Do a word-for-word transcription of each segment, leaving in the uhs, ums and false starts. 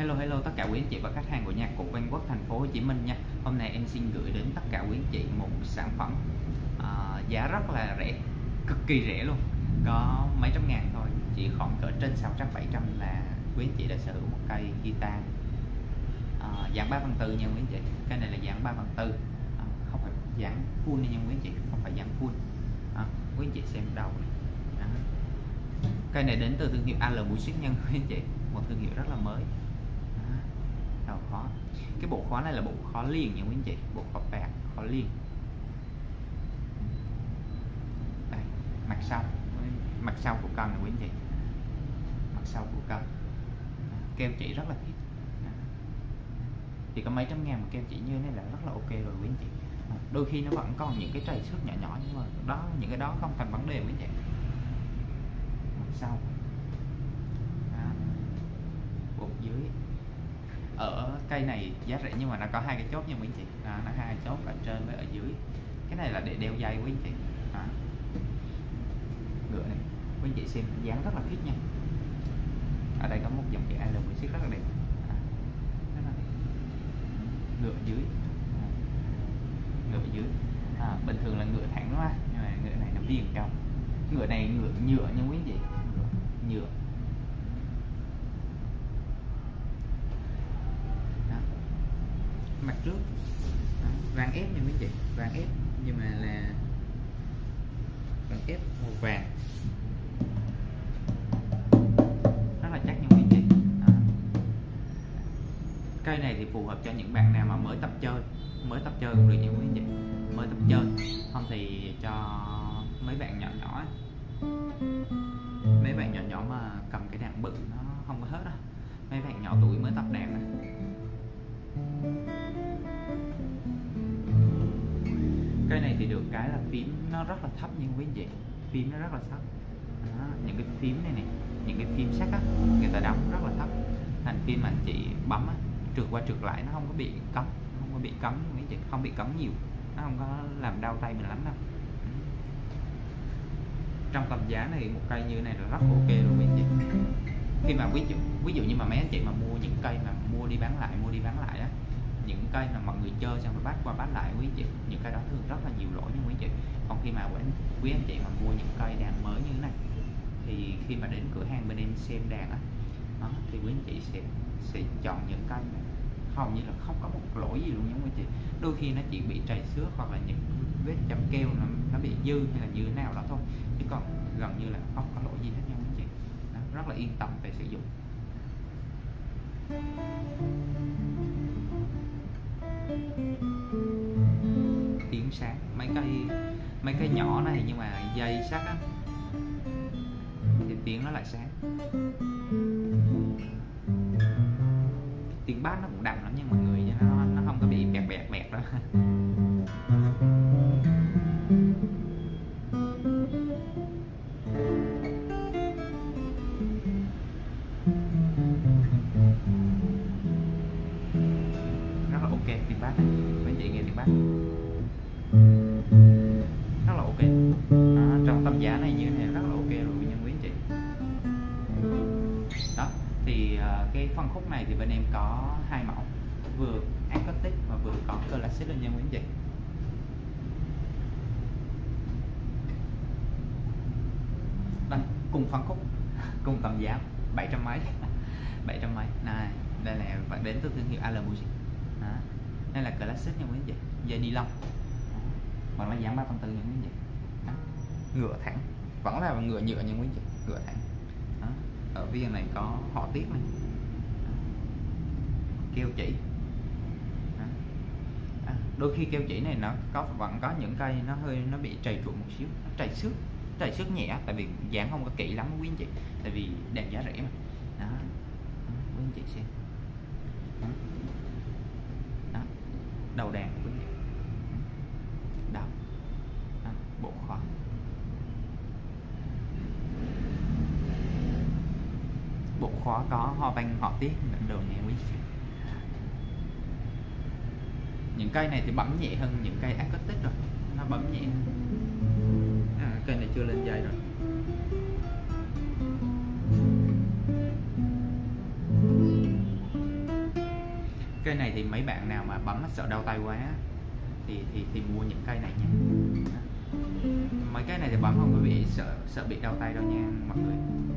Hello hello tất cả quý anh chị và khách hàng của nhà cụ Văn Quốc thành phố Hồ Chí Minh nha. Hôm nay em xin gửi đến tất cả quý anh chị một sản phẩm uh, giá rất là rẻ, cực kỳ rẻ luôn, có mấy trăm ngàn thôi, chỉ khoảng cỡ trên sáu trăm bảy trăm là quý anh chị đã sở hữu một cây guitar uh, dáng ba phần tư nha quý anh chị. Cây này là dáng ba phần tư, uh, không phải dáng full nha quý anh chị, không phải dáng full. Uh, quý anh chị xem đầu này. Đó. Cây này đến từ thương hiệu a lờ Music nha quý anh chị, một thương hiệu rất là mới. Đầu khóa, cái bộ khóa này là bộ khóa liền nha quý anh chị, bộ khóa bạc khóa liền. Đây, mặt sau, mặt sau của cần này quý anh chị, mặt sau của cần keo chỉ rất là thích, thì có mấy trăm ngàn một keo chỉ như thế này là rất là ok rồi quý anh chị. Đôi khi nó vẫn còn những cái trầy xước nhỏ nhỏ nhưng mà đó, những cái đó không thành vấn đề quý anh chị. Mặt sau, đó. Bộ dưới. Ở cây này giá rẻ nhưng mà nó có hai cái chốt nha quý anh chị, đó, nó hai chốt ở trên với ở dưới. Cái này là để đeo dây quý anh chị. Đó. Ngựa này quý anh chị xem dáng rất là thích nha. Ở đây có một dòng chữ a lờ Music rất là đẹp. Đó. Rất là đẹp. Ngựa dưới, đó. Ngựa dưới à, bình thường là ngựa thẳng đúng không, nhưng mà ngựa này nó viền cong. Ngựa này ngựa nhựa nha quý anh chị, ngựa, nhựa. Mặt trước đó, vàng ép nha quý anh chị, vàng ép nhưng mà là vàng ép màu vàng, rất là chắc nha quý anh chị. Đó. Cây này thì phù hợp cho những bạn nào mà mới tập chơi, mới tập chơi cũng được nha quý anh chị, mới tập chơi. Không thì cho mấy bạn nhỏ nhỏ, mấy bạn nhỏ nhỏ mà cầm cái đàn bự nó không có hết đó, mấy bạn nhỏ tuổi mới tập đàn này. Cây này thì được cái là phím nó rất là thấp nhưng quý anh chị, phím nó rất là thấp. Đó, những cái phím này này, những cái phím sắt á, người ta đóng rất là thấp, thành phim mà anh chị bấm á, trượt qua trượt lại nó không có bị cấm, không có bị cấm quý anh chị, không bị cấm nhiều, nó không có làm đau tay mình lắm đâu. Trong tầm giá này một cây như này là rất ok luôn quý anh chị. Khi mà ví dụ ví dụ như mà mấy anh chị mà mua những cây mà mua đi bán lại, mua đi bán lại á, những cây mà mọi người chơi xong rồi bắt qua bắt lại quý anh chị, những cây đó thường rất là nhiều lỗi nha quý anh chị. Còn khi mà quý anh chị mà mua những cây đàn mới như thế này thì khi mà đến cửa hàng bên em xem đàn á, đó, thì quý anh chị sẽ sẽ chọn những cây này hầu như là không có một lỗi gì luôn nha quý anh chị. Đôi khi nó chỉ bị trầy xước hoặc là những vết chấm keo nó, nó bị dư hay là như thế nào đó thôi, chứ còn gần như là không có lỗi gì hết nha quý anh chị. Đó, rất là yên tâm về sử dụng. Tiếng sáng, mấy cây mấy cây nhỏ này nhưng mà dây sắt á thì tiếng nó lại sáng. Tiếng bass nó cũng đậm lắm nhưng mọi người chứ nó nó không có bị bẹt bẹt bẹt đó. Rất là ok tiếng bass này, quý anh chị nghe tiếng bass rất là ok. Đó, trong tầm giá này như thế này rất là ok rồi nha quý anh chị. Đó thì uh, cái phân khúc này thì bên em có hai mẫu, vừa acoustic và vừa có classic luôn nha quý anh chị. Đây cùng phân khúc, cùng tầm giá bảy trăm mấy, bảy trăm mấy này. Đây là vẫn đến từ thương hiệu a lờ Music. Đó. Đây là classic nha quý anh chị, dây ni lông, còn là dáng ba phần tư nha quý anh chị. Đó. Ngựa thẳng, vẫn là ngựa nhựa nha quý anh chị, ngựa thẳng. Đó. Ở viên này có họa tiết này. Đó. Keo chỉ. Đó. À, đôi khi keo chỉ này nó có vẫn có những cây nó hơi nó bị trầy trụi một xíu, nó trầy xước, trầy xước nhẹ tại vì dán không có kỹ lắm quý anh chị, tại vì đèn giá rẻ mà. Đó. Đó. Quý anh chị xem. Đó. Đó. Đầu đàn quý anh chị. Đầu. Đó. Bộ khóa. Bộ khóa có hoa văn họa tiết đồ nhẹ quý chị. Những cây này thì bấm nhẹ hơn những cây acoustic rồi, nó bấm nhẹ. À, cây này chưa lên dây rồi. Cây này thì mấy bạn nào mà bấm sợ đau tay quá thì thì thì mua những cây này nha. Mấy cái này thì bấm không có bị sợ sợ bị đau tay đâu nha mọi người.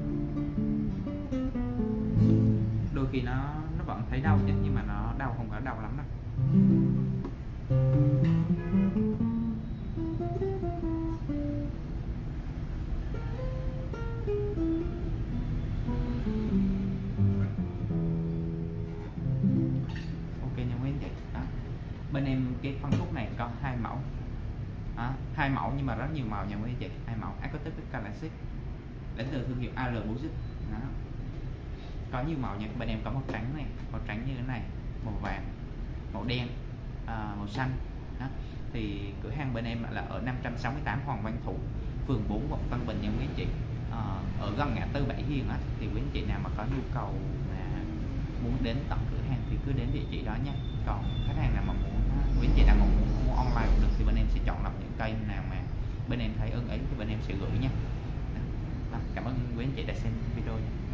Đôi khi nó nó vẫn thấy đau chứ, nhưng mà nó đau không có đau lắm đâu. Ok nha quý anh chị. Đó. Bên em cái phân khúc này có hai mẫu, đó, hai mẫu nhưng mà rất nhiều màu nha quý anh chị. Hai mẫu Acoustic Classic đến từ thương hiệu a lờ Music. Đó. Có nhiều màu nha. Bên em có màu trắng này, màu trắng như thế này, màu vàng, màu đen, à, màu xanh. Đó. Thì cửa hàng bên em là ở năm trăm sáu mươi tám Hoàng Văn Thụ, phường bốn, quận Tân Bình nha quý anh chị. À, ở gần ngã tư Bảy Hiền á, thì quý anh chị nào mà có nhu cầu mà muốn đến tận cửa hàng thì cứ đến địa chỉ đó nha. Còn khách hàng nào mà muốn, quý anh chị nào mà muốn mua online cũng được, thì bên em sẽ chọn lọc những cây nào mà bên em thấy ưng ý thì bên em sẽ gửi nha. Đó. Cảm ơn quý anh chị đã xem video nha.